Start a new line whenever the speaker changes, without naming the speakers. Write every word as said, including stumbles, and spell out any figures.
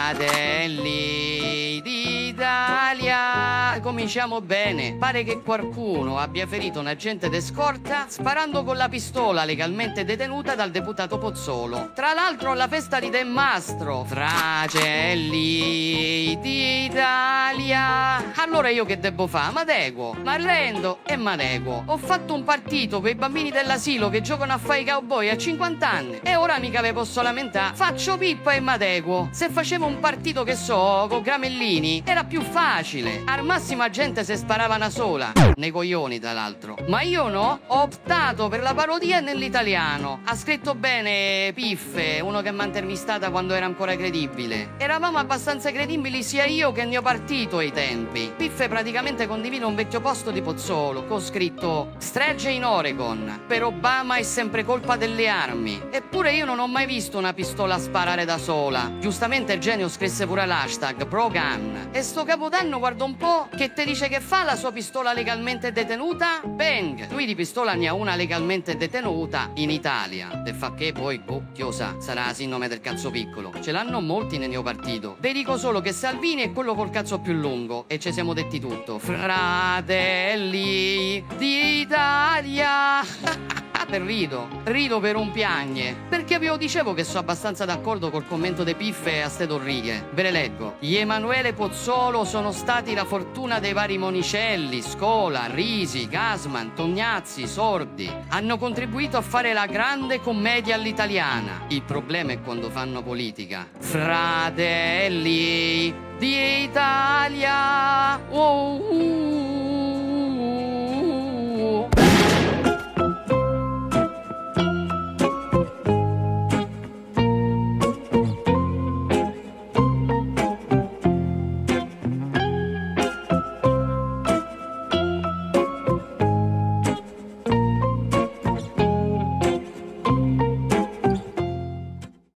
Fratelli d'Italia, cominciamo bene. Pare che qualcuno abbia ferito un agente d'escorta sparando con la pistola legalmente detenuta dal deputato Pozzolo. Tra l'altro alla festa di De Mastro. Fratelli d'Italia. Allora io che devo fare? M'adeguo, m'arrendo e m'adeguo. Ho fatto un partito con i bambini dell'asilo che giocano a fare i cowboy a cinquanta anni e ora mica ve posso lamentare. Faccio pippa e m'adeguo. Se facevo un partito che so, con Gramellini, era più facile. Al massimo la gente se sparava una sola. Nei coglioni, tra l'altro. Ma io no, ho optato per la parodia nell'italiano. Ha scritto bene Piffe, uno che mi ha intervistata quando era ancora credibile. Eravamo abbastanza credibili sia io che il mio partito ai tempi. Piffe praticamente condivide un vecchio posto di Pozzolo con scritto "Stregge in Oregon, per Obama è sempre colpa delle armi". Eppure io non ho mai visto una pistola sparare da sola. Giustamente il genio scrisse pure l'hashtag pro-gun. E sto capodanno guarda un po' che te dice che fa la sua pistola legalmente detenuta? Bang! Lui di pistola ne ha una legalmente detenuta in Italia. E fa che poi, boh, chi lo sa, sarà la sindrome del cazzo piccolo. Ce l'hanno molti nel mio partito. Vi dico solo che Salvini è quello col cazzo più lungo e ci siamo detti tutto. Fratelli d'Italia. Per rido, rido per un piagne. Perché vi dicevo che sono abbastanza d'accordo col commento de Piffe a ste righe. Ve le leggo. Gli Emanuele Pozzolo sono stati la fortuna dei vari Monicelli, Scola, Risi, Gasman, Tognazzi, Sordi. Hanno contribuito a fare la grande commedia all'italiana. Il problema è quando fanno politica. Fratelli d'Italia. Oh, uh.